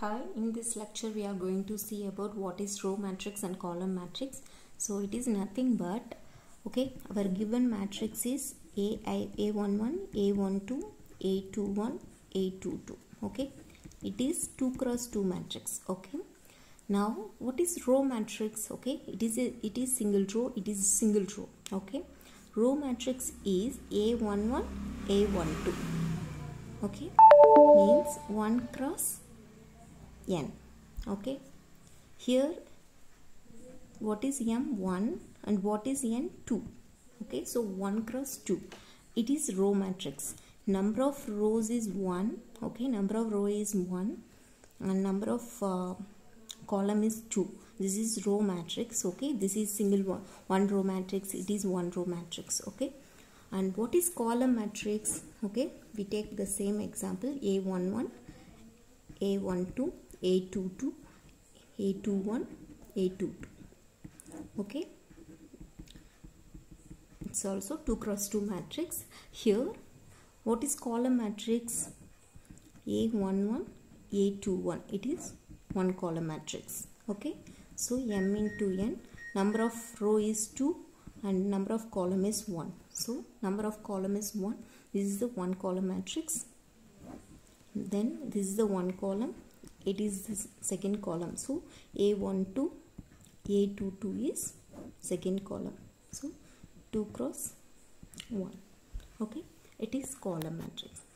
Hi, in this lecture we are going to see about what is row matrix and column matrix. So it is nothing but, our given matrix is A11, A12, A21, A22. It is 2 cross 2 matrix. Now what is row matrix? It is single row, it is single row. Row matrix is A11, A12. Means 1 cross n. Here what is m1 and what is n2. So 1 cross 2, it is row matrix. Number of rows is 1. Number of row is 1 and number of column is 2. This is row matrix. This is single one row matrix. It is one row matrix. And what is column matrix? We take the same example: A11, A12, A22, A21, A22. It's also 2 cross 2 matrix. Here what is column matrix? A11, A21, it is one column matrix. So m into n, number of row is 2 and number of column is 1. So number of column is 1. This is the one column matrix. Then this is the one column. It is the second column. So A12, A22 is second column. So 2 cross 1. It is column matrix.